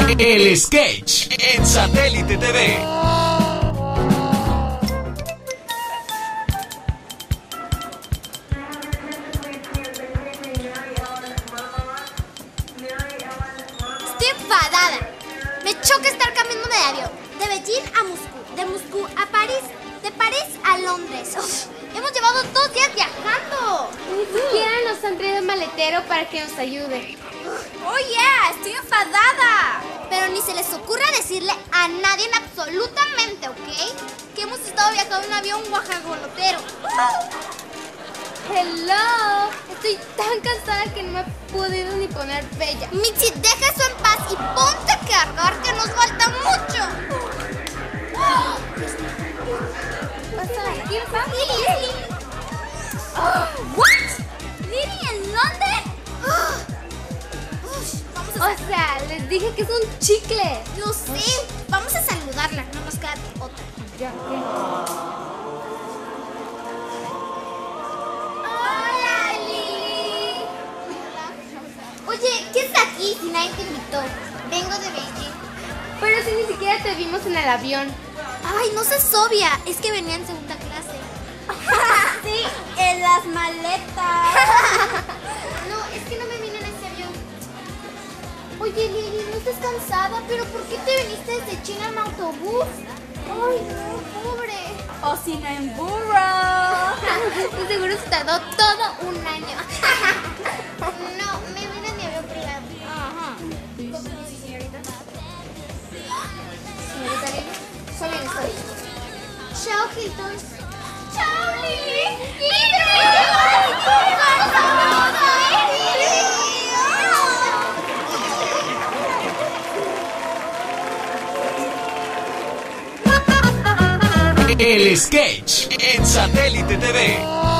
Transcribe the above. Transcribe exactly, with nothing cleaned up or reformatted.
El sketch en Satélite T V. Estoy enfadada. Me choca estar cambiándome de avión. De Beijing a Moscú, de Moscú a París, de París a Londres. Uf, hemos llevado dos días viajando. Ni siquiera nos han traído maletero para que nos ayude. Oh yeah, estoy enfadada. Pero ni se les ocurra decirle a nadie absolutamente, ¿ok? Que hemos estado viajando en un avión guajagolotero. Hello, estoy tan cansada que no me he podido ni poner bella. Mitzi, deja eso en paz y ponte a cargar, que nos falta mucho. ¿Qué pasa? Lily, Lily. What? Lily en Londres. Vamos a O sea, les dije que es un chicle. Yo sé. Vamos a saludarla, no nos queda otra. Ya, Hola, Lily. Oye, ¿qué estás aquí si nadie te invitó? Vengo de Beijing. pero si ni siquiera te vimos en el avión. Ay, no seas obvia. Es que venía en segunda clase. Sí, en las maletas. No, es que no me vine en ese avión. Oye, Lili, ¿no estás cansada? ¿Pero por qué te viniste desde China en autobús? Ay, no, pobre. O si no en burro. De seguro se tardó todo un año. No, me vine en mi avión privado. Ajá. ¿Cómo dice, señorita? Señorita Lili, soy bien, estoy. Chao, Hilton. Chao, Lili. El sketch en Satélite T V.